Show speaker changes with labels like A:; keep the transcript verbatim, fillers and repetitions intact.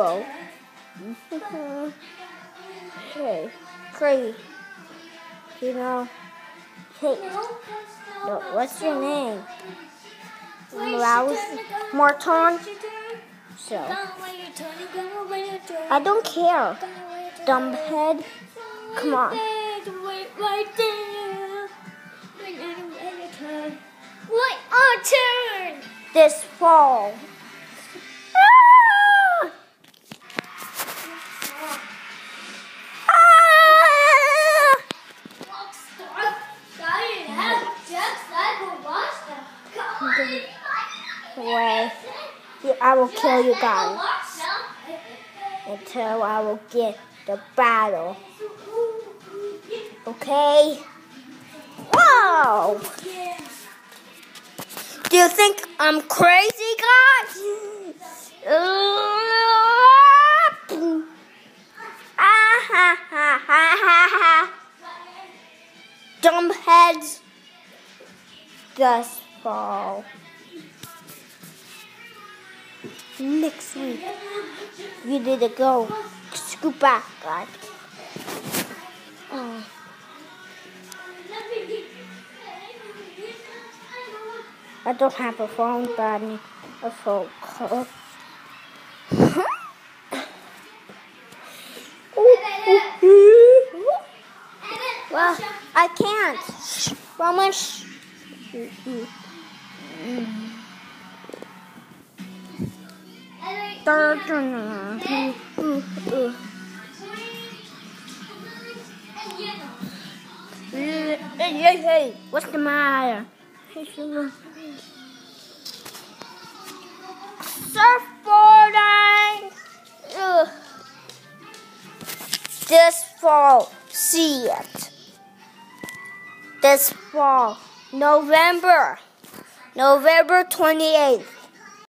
A: Hello. Hey, crazy. You know, hey, no, what's your name? Mouse Morton. So, I don't care. Dumbhead. Come on.
B: Wait, our turn.
A: This fall. Way, I will kill you guys until I will get the battle. Okay? Whoa! Do you think I'm crazy, guys? Dumbheads just fall. Next week, you need to go scoop back, guys. Oh. I don't have a phone, but I need a phone call. Well, I can't. Promise. Hey, hey, hey, what's the matter? Surfboarding! Ugh. This fall, see it. This fall, November, November twenty-eighth.